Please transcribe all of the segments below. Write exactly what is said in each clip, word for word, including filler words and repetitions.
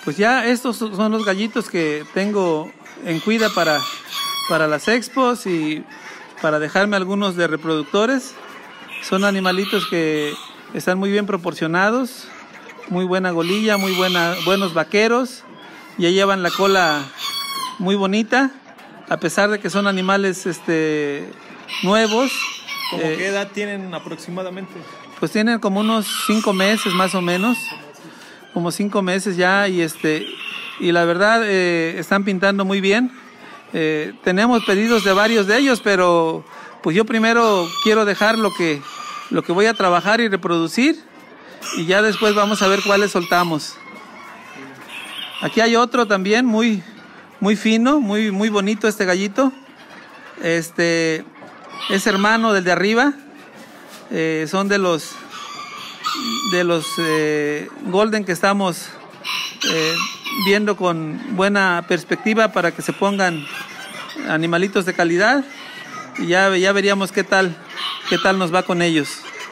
pues ya estos son los gallitos que tengo en cuida para, para las expos y para dejarme algunos de reproductores. Son animalitos que están muy bien proporcionados, muy buena golilla, muy buena, buenos vaqueros. Ya llevan la cola muy bonita, a pesar de que son animales este, nuevos. ¿Cómo eh, qué edad tienen aproximadamente? Pues tienen como unos cinco meses más o menos, como cinco meses ya, y este y la verdad eh, están pintando muy bien. Eh, tenemos pedidos de varios de ellos, pero pues yo primero quiero dejar lo que lo que voy a trabajar y reproducir, y ya después vamos a ver cuáles soltamos. Aquí hay otro también muy, muy fino, muy, muy bonito este gallito. Este es hermano del de arriba. Eh, son de los de los eh, golden que estamos eh, viendo con buena perspectiva para que se pongan animalitos de calidad. Y ya, ya veríamos qué tal, qué tal nos va con ellos.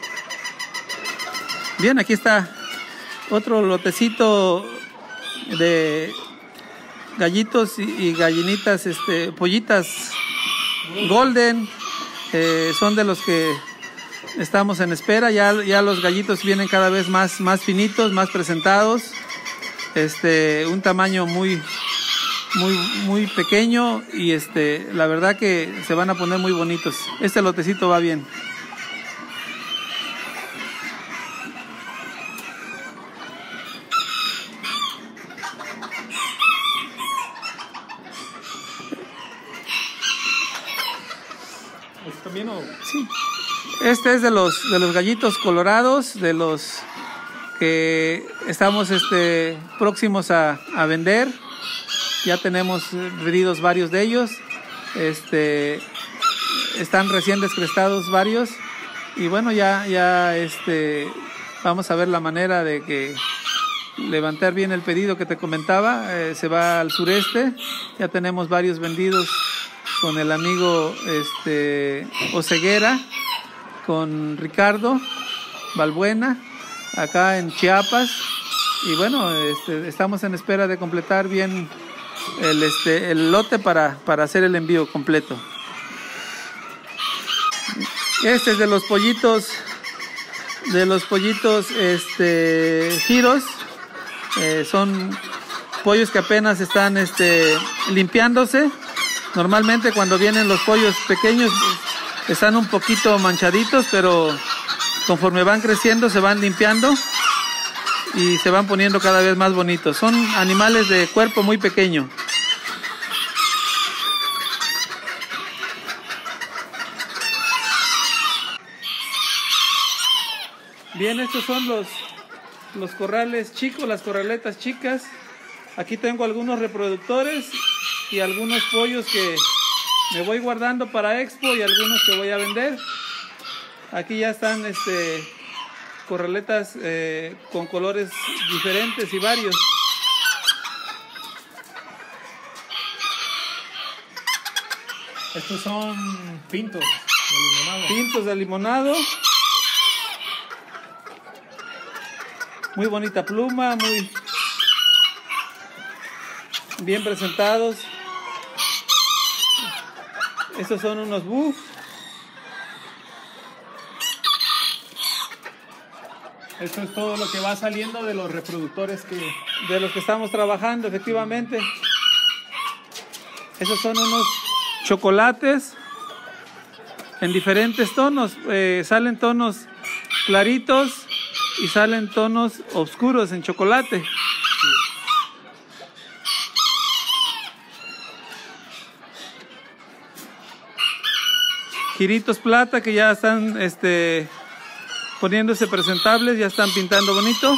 Bien, aquí está otro lotecito de gallitos y, y gallinitas, este, pollitas golden. Eh, son de los que estamos en espera. Ya, ya los gallitos vienen cada vez más, más finitos, más presentados. Este, un tamaño muy, muy, muy pequeño, y este, la verdad que se van a poner muy bonitos. Este lotecito va bien. ¿También o...? Sí. Este es de los de los gallitos colorados, de los que estamos este, próximos a, a vender. Ya tenemos pedidos varios de ellos. Este, están recién descrestados varios. Y bueno, ya, ya este, vamos a ver la manera de que levantar bien el pedido que te comentaba. Eh, se va al sureste. Ya tenemos varios vendidos con el amigo este, Oseguera, con Ricardo Balbuena, acá en Chiapas. Y bueno, este, estamos en espera de completar bien el, este, el lote para, para hacer el envío completo. Este es de los pollitos, de los pollitos este, giros. Eh, son pollos que apenas están este, limpiándose. Normalmente cuando vienen los pollos pequeños están un poquito manchaditos, pero conforme van creciendo se van limpiando y se van poniendo cada vez más bonitos. Son animales de cuerpo muy pequeño. Bien, estos son los, los corrales chicos, las corraletas chicas. Aquí tengo algunos reproductores y algunos pollos que me voy guardando para expo y algunos que voy a vender. Aquí ya están este, corraletas eh, con colores diferentes y varios. Estos son pintos de limonado. Pintos de limonado. Muy bonita pluma, muy bien presentados. Estos son unos buff. Esto es todo lo que va saliendo de los reproductores que... De los que estamos trabajando, efectivamente. Esos son unos chocolates en diferentes tonos. Eh, salen tonos claritos y salen tonos oscuros en chocolate. Giritos plata que ya están este, poniéndose presentables, ya están pintando bonito.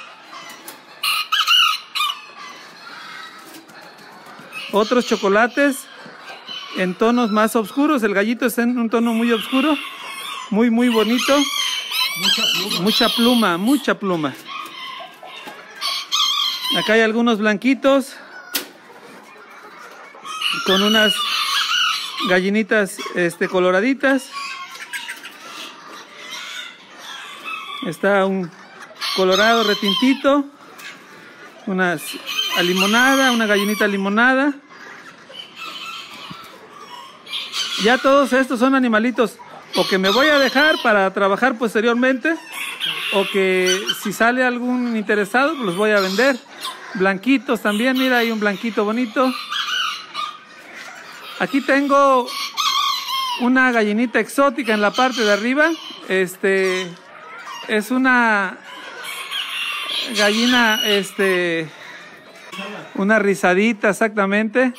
Otros chocolates en tonos más oscuros. El gallito está en un tono muy oscuro, muy muy bonito. Mucha pluma. Mucha pluma, mucha pluma. Acá hay algunos blanquitos con unas gallinitas este, coloraditas. Está un colorado retintito, unas a limonada, una gallinita limonada. Ya todos estos son animalitos o que me voy a dejar para trabajar posteriormente, o que si sale algún interesado, los voy a vender. Blanquitos también, mira, hay un blanquito bonito. Aquí tengo una gallinita exótica en la parte de arriba. Este es una gallina, este, una rizadita exactamente.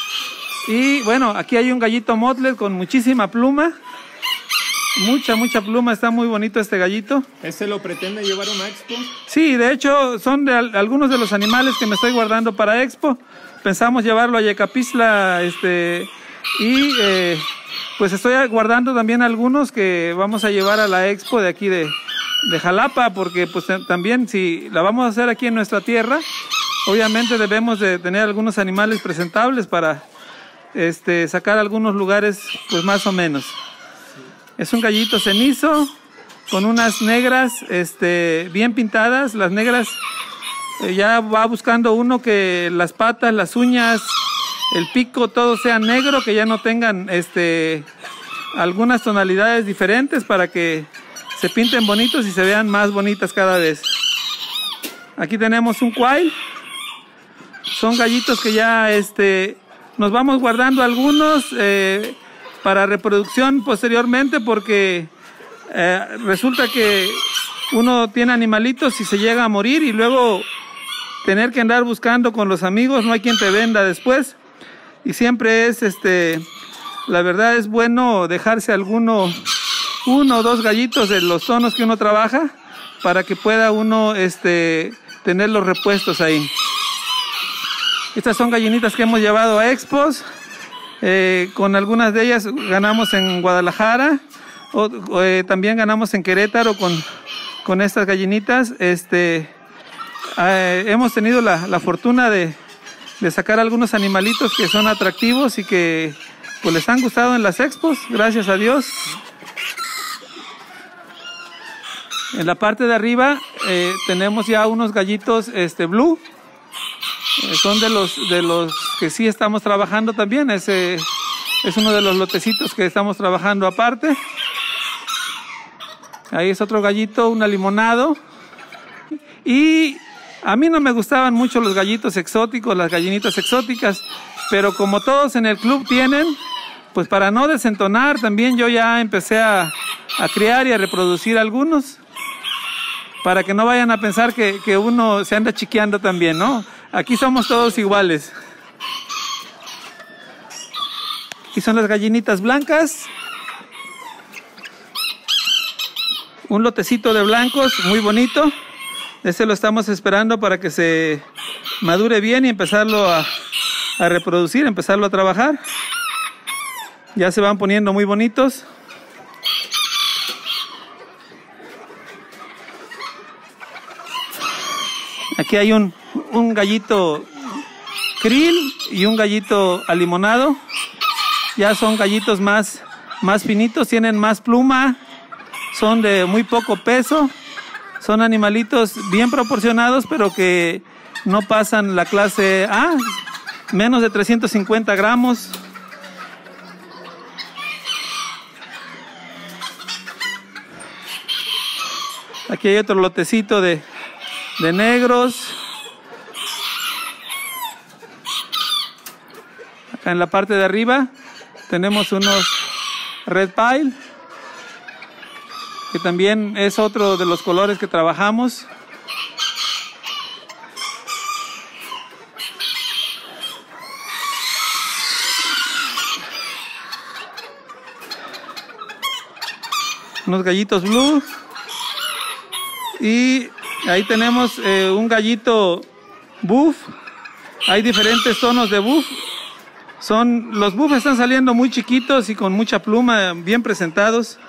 Y bueno, aquí hay un gallito motlet con muchísima pluma. Mucha, mucha pluma, está muy bonito este gallito. ¿Este lo pretende llevar a una expo? Sí, de hecho son de al, algunos de los animales que me estoy guardando para expo. Pensamos llevarlo a Yecapixtla, este, y eh, pues estoy guardando también algunos que vamos a llevar a la expo de aquí de, de Jalapa, porque pues también si la vamos a hacer aquí en nuestra tierra, obviamente debemos de tener algunos animales presentables para este, sacar algunos lugares pues más o menos. Es un gallito cenizo con unas negras este, bien pintadas. Las negras eh, ya va buscando uno que las patas, las uñas, el pico, todo sea negro, que ya no tengan este, algunas tonalidades diferentes para que se pinten bonitos y se vean más bonitas cada vez. Aquí tenemos un quail. Son gallitos que ya este, nos vamos guardando algunos eh, para reproducción posteriormente, porque eh, resulta que uno tiene animalitos y se llega a morir y luego tener que andar buscando con los amigos, no hay quien te venda después. Y siempre es, este, la verdad es bueno dejarse alguno, uno o dos gallitos de los tonos que uno trabaja para que pueda uno este, tener los repuestos ahí. Estas son gallinitas que hemos llevado a expos. Eh, con algunas de ellas ganamos en Guadalajara, o, o, eh, también ganamos en Querétaro con, con estas gallinitas. Este, eh, hemos tenido la, la fortuna de, de sacar algunos animalitos que son atractivos y que pues les han gustado en las expos, gracias a Dios. En la parte de arriba eh, tenemos ya unos gallitos este, blue. Eh, son de los de los que sí estamos trabajando también. Ese es uno de los lotecitos que estamos trabajando aparte. Ahí es otro gallito, un alimonado. Y a mí no me gustaban mucho los gallitos exóticos, las gallinitas exóticas, pero como todos en el club tienen, pues para no desentonar también yo ya empecé a, a criar y a reproducir algunos, para que no vayan a pensar que, que uno se anda chiqueando también, ¿no? Aquí somos todos iguales. Aquí son las gallinitas blancas. Un lotecito de blancos muy bonito. Ese lo estamos esperando para que se madure bien y empezarlo a, a reproducir, empezarlo a trabajar. Ya se van poniendo muy bonitos. Aquí hay un, un gallito krill y un gallito alimonado. Ya son gallitos más, más finitos, tienen más pluma, son de muy poco peso. Son animalitos bien proporcionados, pero que no pasan la clase A, menos de trescientos cincuenta gramos. Aquí hay otro lotecito de, de negros. Acá en la parte de arriba tenemos unos red pile, que también es otro de los colores que trabajamos. Unos gallitos blue. Y ahí tenemos eh, un gallito buff. Hay diferentes tonos de buff. Son, los buff están saliendo muy chiquitos y con mucha pluma, bien presentados.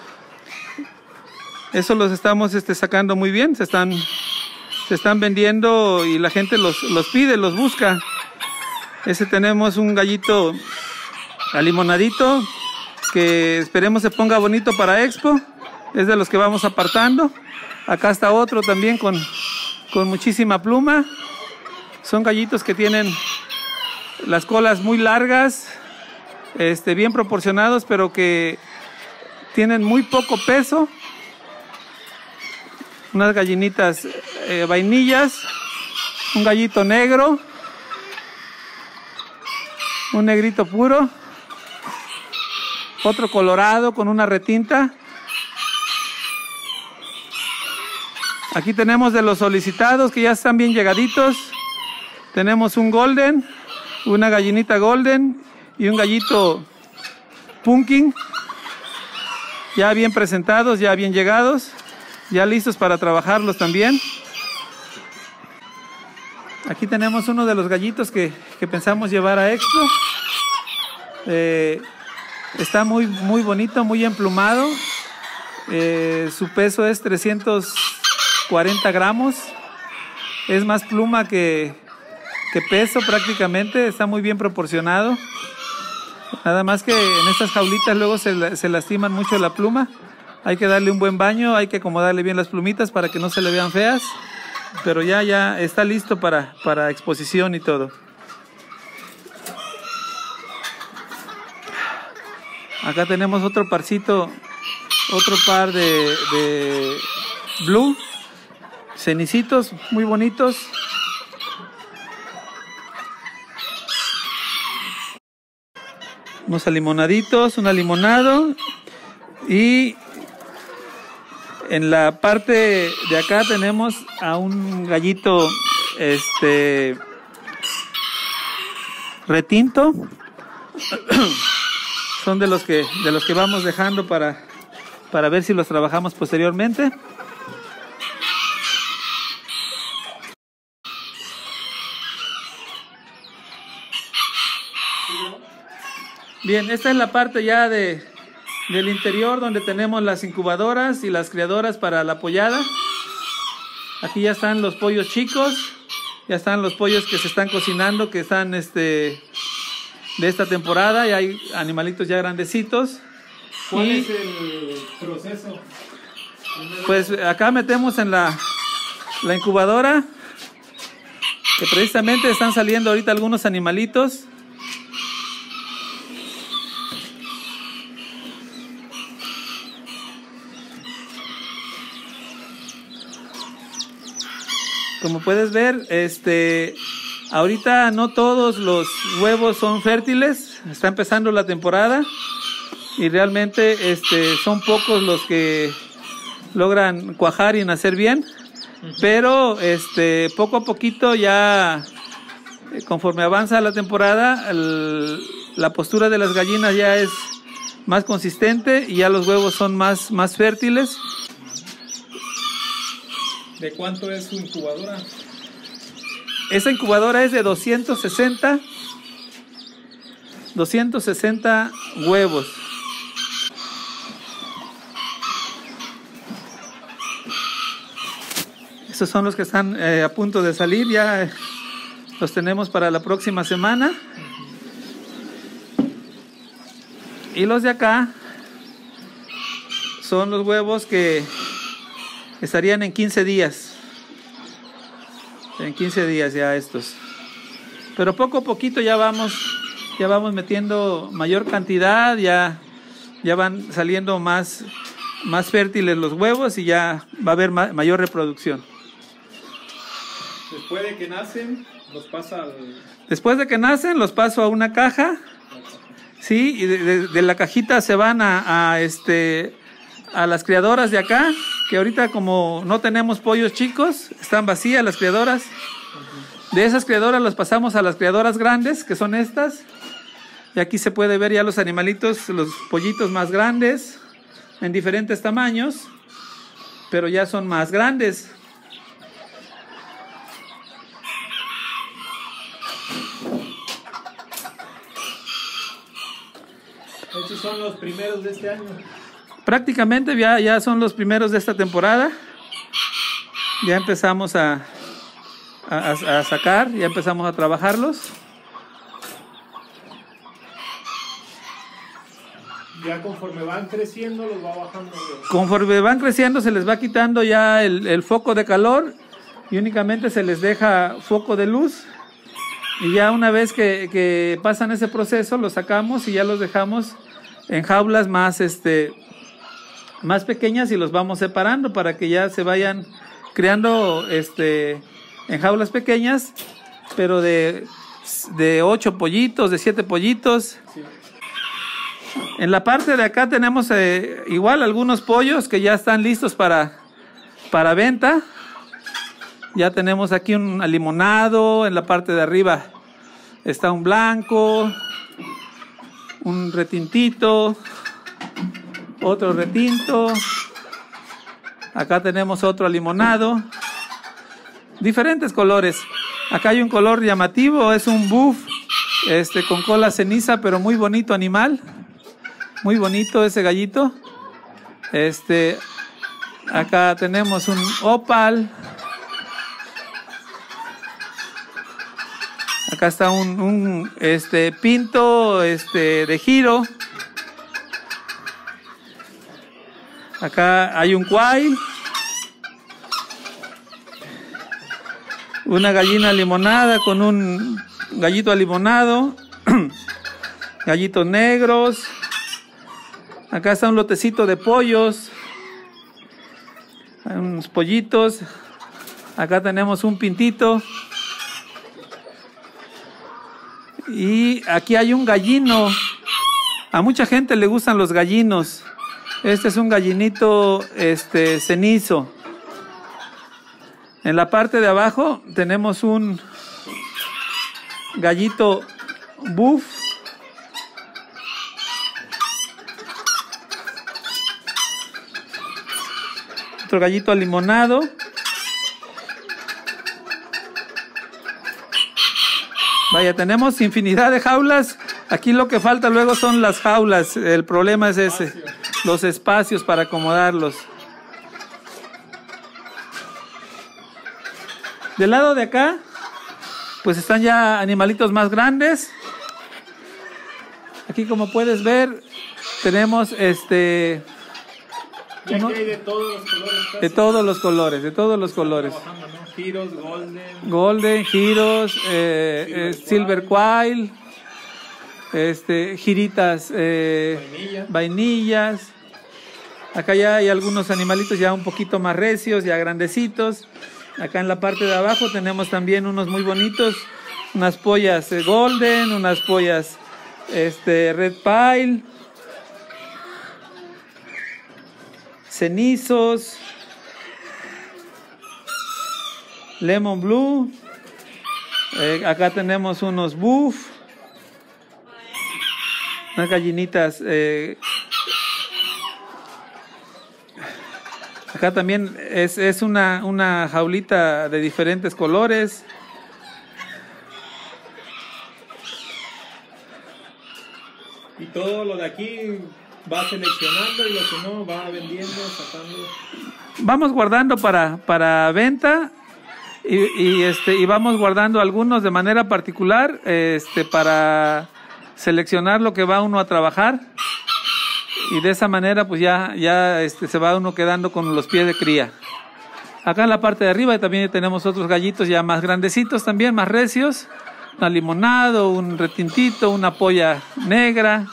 Eso los estamos este, sacando muy bien. Se están, se están vendiendo y la gente los, los pide, los busca. Ese tenemos un gallito alimonadito que esperemos se ponga bonito para expo. Es de los que vamos apartando. Acá está otro también con, con muchísima pluma. Son gallitos que tienen las colas muy largas, este, bien proporcionados, pero que tienen muy poco peso. Unas gallinitas eh, vainillas, un gallito negro, un negrito puro, otro colorado con una retinta. Aquí tenemos de los solicitados que ya están bien llegaditos. Tenemos un golden, una gallinita golden y un gallito pumpkin, ya bien presentados, ya bien llegados, ya listos para trabajarlos también. Aquí tenemos uno de los gallitos que, que pensamos llevar a Expo. Eh, está muy, muy bonito, muy emplumado. Eh, su peso es trescientos cuarenta gramos. Es más pluma que, que peso prácticamente. Está muy bien proporcionado. Nada más que en estas jaulitas luego se, se lastiman mucho la pluma. Hay que darle un buen baño, hay que acomodarle bien las plumitas para que no se le vean feas. Pero ya, ya está listo para, para exposición y todo. Acá tenemos otro parcito, otro par de, de blue, cenicitos muy bonitos. Unos alimonaditos, un alimonado. Y en la parte de acá tenemos a un gallito este retinto. Son de los que de los que vamos dejando para para ver si los trabajamos posteriormente. Bien, esta es la parte ya de del interior donde tenemos las incubadoras y las criadoras para la pollada. Aquí ya están los pollos chicos, ya están los pollos que se están cocinando, que están este de esta temporada, y hay animalitos ya grandecitos. ¿Cuál y, es el proceso? Pues acá metemos en la, la incubadora, que precisamente están saliendo ahorita algunos animalitos. Como puedes ver, este, ahorita no todos los huevos son fértiles, está empezando la temporada y realmente este, son pocos los que logran cuajar y nacer bien, pero este, poco a poquito ya, conforme avanza la temporada, el, la postura de las gallinas ya es más consistente y ya los huevos son más, más fértiles. ¿De cuánto es su incubadora? Esa incubadora es de doscientos sesenta huevos. Estos son los que están eh, a punto de salir, ya eh, los tenemos para la próxima semana. Y los de acá son los huevos que estarían en quince días. En quince días ya estos. Pero poco a poquito ya vamos, ya vamos metiendo mayor cantidad, ya, ya van saliendo más, más fértiles los huevos y ya va a haber ma mayor reproducción. Después de que nacen, los pasa al... Después de que nacen, los paso a una caja. Sí, y de, de, de la cajita se van a, a este... a las criadoras de acá, que ahorita como no tenemos pollos chicos, están vacías las criadoras. De esas criadoras las pasamos a las criadoras grandes, que son estas. Y aquí se puede ver ya los animalitos, los pollitos más grandes, en diferentes tamaños, pero ya son más grandes. Estos son los primeros de este año. Prácticamente ya, ya son los primeros de esta temporada. Ya empezamos a, a, a sacar, ya empezamos a trabajarlos. Ya conforme van creciendo, los va bajando. Conforme van creciendo se les va quitando ya el, el foco de calor y únicamente se les deja foco de luz, y ya una vez que, que pasan ese proceso los sacamos y ya los dejamos en jaulas más, este, más pequeñas y los vamos separando para que ya se vayan creando este, en jaulas pequeñas, pero de, de ocho pollitos, de siete pollitos. Sí. En la parte de acá tenemos eh, igual algunos pollos que ya están listos para, para venta. Ya tenemos aquí un alimonado, en la parte de arriba está un blanco, un retintito, otro retinto, acá tenemos otro alimonado, diferentes colores. Acá hay un color llamativo, es un buff este, con cola ceniza, pero muy bonito animal, muy bonito ese gallito. Este, acá tenemos un opal. Acá está un, un este, pinto este, de giro. Acá hay un cuay. Una gallina limonada con un gallito alimonado. Gallitos negros. Acá está un lotecito de pollos. Hay unos pollitos. Acá tenemos un pintito. Y aquí hay un gallino. A mucha gente le gustan los gallinos. Este es un gallinito este, cenizo. En la parte de abajo tenemos un gallito buff. Otro gallito alimonado. Vaya, tenemos infinidad de jaulas. Aquí lo que falta luego son las jaulas. El problema es ese, los espacios para acomodarlos. Del lado de acá, pues están ya animalitos más grandes. Aquí, como puedes ver, tenemos este... Ya uno, que hay de todos los colores. Casi. De todos los colores, de todos los colores. ¿No? Giros, golden. Golden, giros, eh, silver, eh, silver quail, este, giritas, eh, Vainilla. vainillas. Acá ya hay algunos animalitos ya un poquito más recios, ya grandecitos. Acá en la parte de abajo tenemos también unos muy bonitos, unas pollas eh, golden, unas pollas este, red pile, cenizos, lemon blue. Eh, acá tenemos unos buff, unas gallinitas. Eh, acá también es, es una, una jaulita de diferentes colores. Y todo lo de aquí va seleccionando y lo que no va vendiendo, sacando. Vamos guardando para, para venta. Y, y este y vamos guardando algunos de manera particular este para seleccionar lo que va uno a trabajar, y de esa manera pues ya ya este se va uno quedando con los pies de cría. Acá en la parte de arriba también tenemos otros gallitos ya más grandecitos, también más recios, un alimonado, un retintito, una polla negra.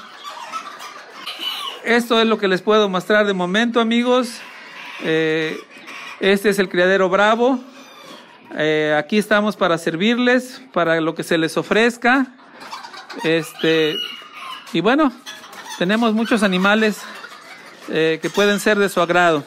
Esto es lo que les puedo mostrar de momento, amigos. Eh, este es el criadero Bravo. Eh, aquí estamos para servirles, para lo que se les ofrezca. Este, y bueno, tenemos muchos animales eh, que pueden ser de su agrado.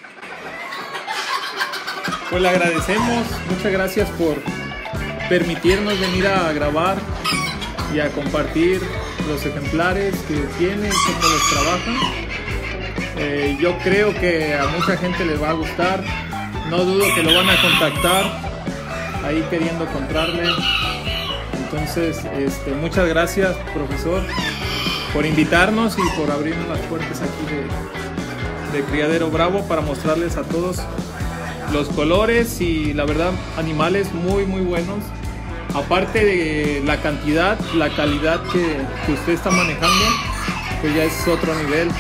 Pues le agradecemos, muchas gracias por permitirnos venir a grabar y a compartir los ejemplares que tienen, cómo los trabajan. Eh, yo creo que a mucha gente les va a gustar. No dudo que lo van a contactar ahí queriendo comprarle. Entonces, este, muchas gracias, profesor, por invitarnos y por abrirnos las puertas aquí de, de Criadero Bravo para mostrarles a todos los colores y la verdad animales muy muy buenos. Aparte de la cantidad, la calidad que, que usted está manejando, pues ya es otro nivel.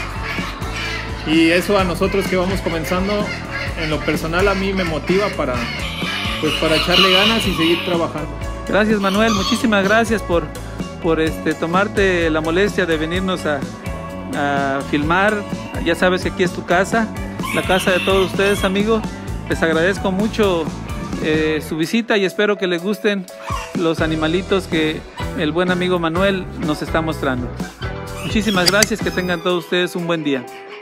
Y eso a nosotros que vamos comenzando, en lo personal a mí me motiva para, pues para echarle ganas y seguir trabajando. Gracias, Manuel, muchísimas gracias por, por este, tomarte la molestia de venirnos a, a filmar. Ya sabes que aquí es tu casa, la casa de todos ustedes, amigos. Les agradezco mucho eh, su visita y espero que les gusten los animalitos que el buen amigo Manuel nos está mostrando. Muchísimas gracias, que tengan todos ustedes un buen día.